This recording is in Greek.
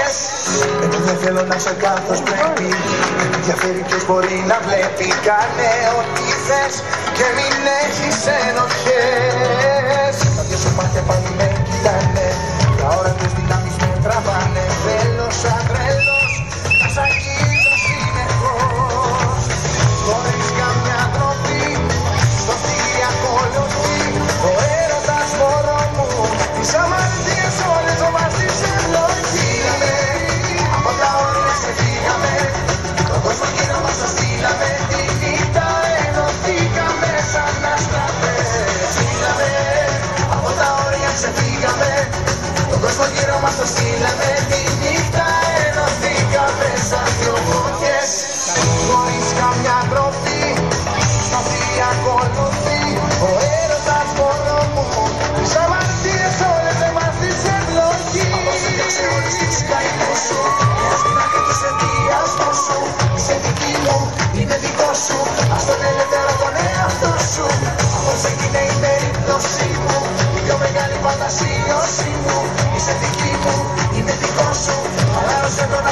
Εγώ δεν θέλω να σε καθώς πρέπει. Διαφέρει ποιος μπορεί να βλέπει. Κάνε ό,τι θες και μην έχεις ενοχές. Τα δυο σου μάτια πάλι με κοιτάνε. Τα ώρα τους δυνάμεις με τραβάνε. Θέλω σαν τρελός να σ' αγγίζω συνεχώς. Χωρίς καμιά τροπή στο θηριακό λιωτή. Ο έρωτας μωρό μου, τις αμαρτίες όλες ο βάζεις ευλογή. Από τα όρια σε φύγαμε, τον κόσμο γύρω μας το στείλαμε. Τη νύχτα ενωθήκαμε σαν αστραπές. Στείλαμε, από τα όρια ξεφύγαμε, τον κόσμο γύρω μας το στείλαμε. Τη νύχτα ενωθήκαμε σαν δυο φωτιές. Χωρίς καμιά τροφή, στο θηριακό λιωτή. Ο έρωτας μωρό μου, τις αμαρτίες όλες εμάς τις ευλογεί. Από σε διώξε όλες τις καημές σου, έως την άκρη της ενδιασμός σου. Είσαι δική μου, είναι δικό σου, ας τον ελεύθερο τον εαυτό σου. Απόψε είναι η περίπτωσή μου, η πιο μεγάλη φαντασίωσή μου. Είσαι δική μου, είναι δικό σου, χαλάρωσε τον